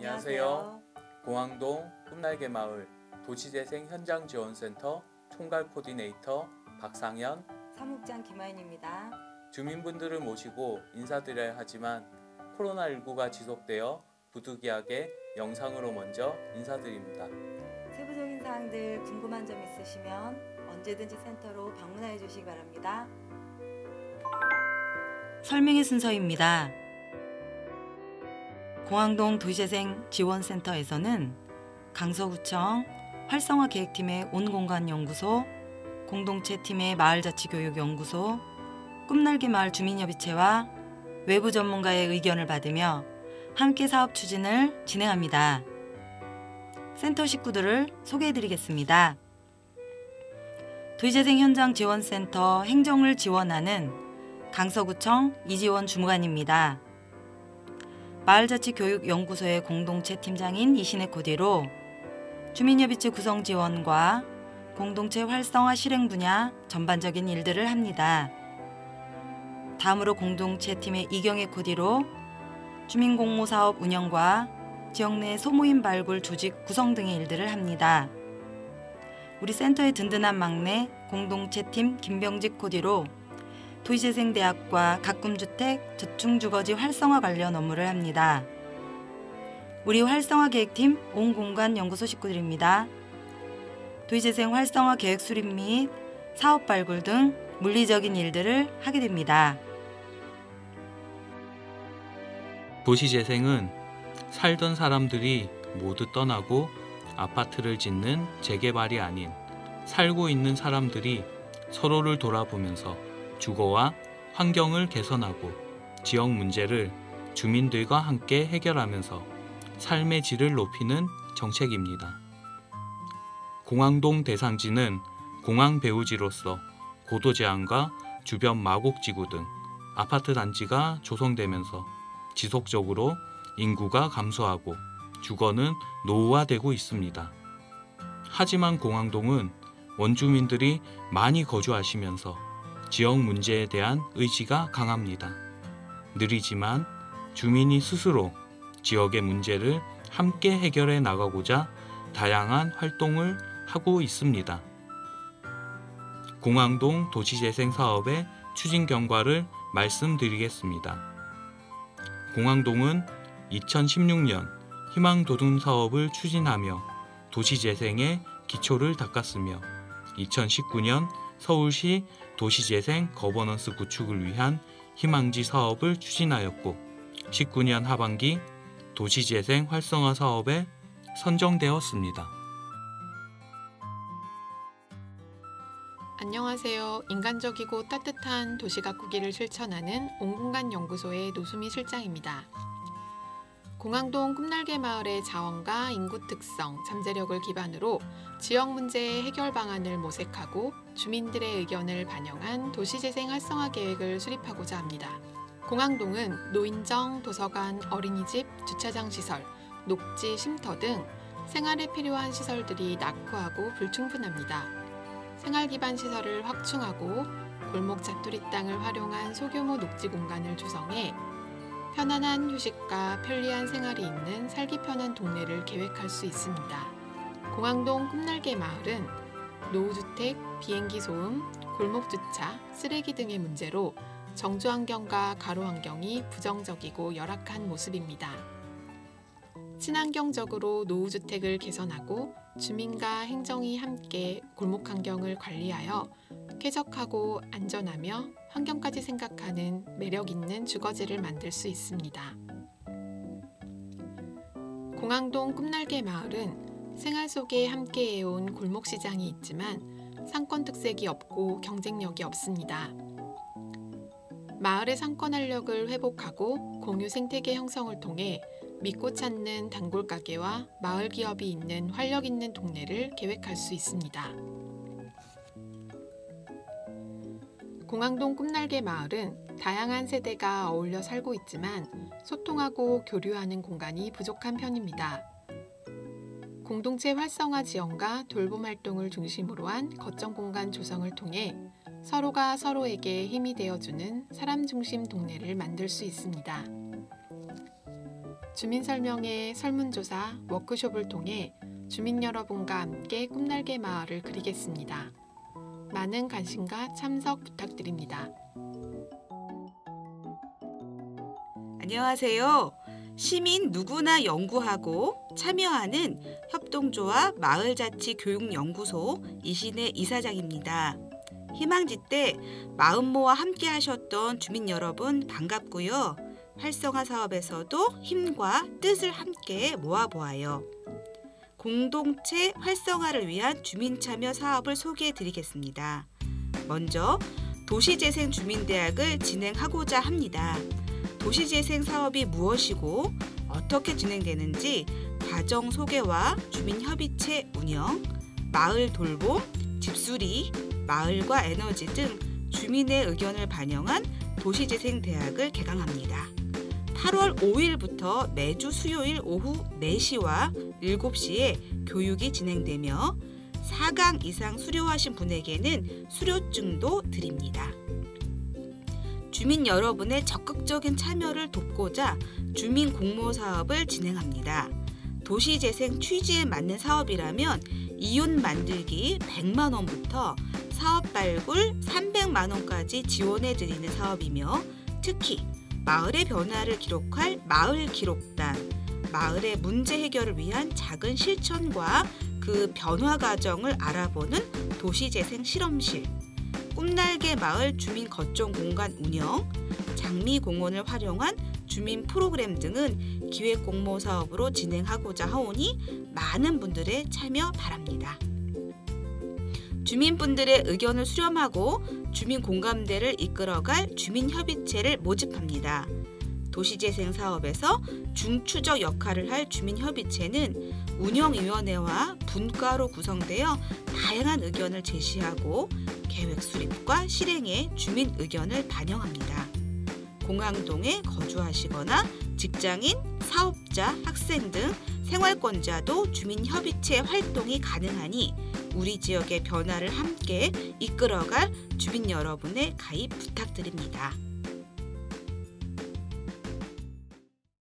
안녕하세요. 공항동 꿈날개 마을 도시재생 현장지원센터 총괄 코디네이터 박상현, 사무국장 김하인입니다. 주민분들을 모시고 인사드려야 하지만 코로나19가 지속되어 부득이하게 영상으로 먼저 인사드립니다. 세부적인 사항들 궁금한 점 있으시면 언제든지 센터로 방문해 주시기 바랍니다. 설명의 순서입니다. 공항동 도시재생 지원센터에서는 강서구청 활성화계획팀의 온공간연구소, 공동체팀의 마을자치교육연구소, 꿈날개 마을 주민협의체와 외부 전문가의 의견을 받으며 함께 사업 추진을 진행합니다. 센터 식구들을 소개해드리겠습니다. 도시재생 현장지원센터 행정을 지원하는 강서구청 이지원 주무관입니다. 마을자치교육연구소의 공동체 팀장인 이신혜 코디로 주민협의체 구성 지원과 공동체 활성화 실행 분야 전반적인 일들을 합니다. 다음으로 공동체 팀의 이경혜 코디로 주민공모사업 운영과 지역 내 소모임 발굴 조직 구성 등의 일들을 합니다. 우리 센터의 든든한 막내 공동체 팀 김병직 코디로 도시재생대학과 가꿈주택 저층주거지 활성화 관련 업무를 합니다. 우리 활성화계획팀 온공간연구소 식구들입니다. 도시재생 활성화 계획 수립 및 사업 발굴 등 물리적인 일들을 하게 됩니다. 도시재생은 살던 사람들이 모두 떠나고 아파트를 짓는 재개발이 아닌 살고 있는 사람들이 서로를 돌아보면서 주거와 환경을 개선하고 지역 문제를 주민들과 함께 해결하면서 삶의 질을 높이는 정책입니다. 공항동 대상지는 공항 배후지로서 고도 제한과 주변 마곡지구 등 아파트 단지가 조성되면서 지속적으로 인구가 감소하고 주거는 노후화되고 있습니다. 하지만 공항동은 원주민들이 많이 거주하시면서 지역 문제에 대한 의지가 강합니다. 느리지만 주민이 스스로 지역의 문제를 함께 해결해 나가고자 다양한 활동을 하고 있습니다. 공항동 도시재생 사업의 추진 경과를 말씀드리겠습니다. 공항동은 2016년 희망도둑 사업을 추진하며 도시재생의 기초를 닦았으며 2019년 서울시 도시재생 거버넌스 구축을 위한 희망지 사업을 추진하였고 19년 하반기 도시재생 활성화 사업에 선정되었습니다. 안녕하세요. 인간적이고 따뜻한 도시 가꾸기를 실천하는 온공간연구소의 노수미 실장입니다. 공항동 꿈날개 마을의 자원과 인구 특성, 잠재력을 기반으로 지역 문제의 해결 방안을 모색하고 주민들의 의견을 반영한 도시재생 활성화 계획을 수립하고자 합니다. 공항동은 노인정, 도서관, 어린이집, 주차장 시설, 녹지, 쉼터 등 생활에 필요한 시설들이 낙후하고 불충분합니다. 생활 기반 시설을 확충하고 골목 자투리 땅을 활용한 소규모 녹지 공간을 조성해 편안한 휴식과 편리한 생활이 있는 살기 편한 동네를 계획할 수 있습니다. 공항동 꿈날개 마을은 노후주택, 비행기 소음, 골목주차, 쓰레기 등의 문제로 정주환경과 가로환경이 부정적이고 열악한 모습입니다. 친환경적으로 노후주택을 개선하고 주민과 행정이 함께 골목 환경을 관리하여 쾌적하고 안전하며 환경까지 생각하는 매력 있는 주거지를 만들 수 있습니다. 공항동 꿈날개 마을은 생활 속에 함께해온 골목시장이 있지만 상권 특색이 없고 경쟁력이 없습니다. 마을의 상권 활력을 회복하고 공유 생태계 형성을 통해 믿고 찾는 단골 가게와 마을 기업이 있는 활력 있는 동네를 계획할 수 있습니다. 공항동 꿈날개 마을은 다양한 세대가 어울려 살고 있지만 소통하고 교류하는 공간이 부족한 편입니다. 공동체 활성화 지원과 돌봄 활동을 중심으로 한 거점 공간 조성을 통해 서로가 서로에게 힘이 되어주는 사람 중심 동네를 만들 수 있습니다. 주민 설명회, 설문조사, 워크숍을 통해 주민 여러분과 함께 꿈날개 마을을 그리겠습니다. 많은 관심과 참석 부탁드립니다. 안녕하세요. 시민 누구나 연구하고 참여하는 협동조합 마을자치교육연구소 이신혜 이사장입니다. 희망지 때 마음모아 함께 하셨던 주민 여러분 반갑고요. 활성화 사업에서도 힘과 뜻을 함께 모아보아요. 공동체 활성화를 위한 주민 참여 사업을 소개해 드리겠습니다. 먼저 도시재생주민대학을 진행하고자 합니다. 도시재생 사업이 무엇이고 어떻게 진행되는지 과정 소개와 주민협의체 운영, 마을 돌봄, 집수리, 마을과 에너지 등 주민의 의견을 반영한 도시재생대학을 개강합니다. 8월 5일부터 매주 수요일 오후 4시와 7시에 교육이 진행되며 4강 이상 수료하신 분에게는 수료증도 드립니다. 주민 여러분의 적극적인 참여를 돕고자 주민 공모 사업을 진행합니다. 도시재생 취지에 맞는 사업이라면 이웃 만들기 100만 원부터 사업 발굴 300만 원까지 지원해 드리는 사업이며 특히 마을의 변화를 기록할 마을 기록단, 마을의 문제 해결을 위한 작은 실천과 그 변화 과정을 알아보는 도시재생 실험실, 꿈날개 마을 주민 거점 공간 운영, 장미공원을 활용한 주민 프로그램 등은 기획 공모 사업으로 진행하고자 하오니 많은 분들의 참여 바랍니다. 주민분들의 의견을 수렴하고 주민 공감대를 이끌어갈 주민협의체를 모집합니다. 도시재생 사업에서 중추적 역할을 할 주민협의체는 운영위원회와 분과로 구성되어 다양한 의견을 제시하고 계획 수립과 실행에 주민 의견을 반영합니다. 공항동에 거주하시거나 직장인, 사업자, 학생 등 생활권자도 주민협의체 활동이 가능하니 우리 지역의 변화를 함께 이끌어갈 주민 여러분의 가입 부탁드립니다.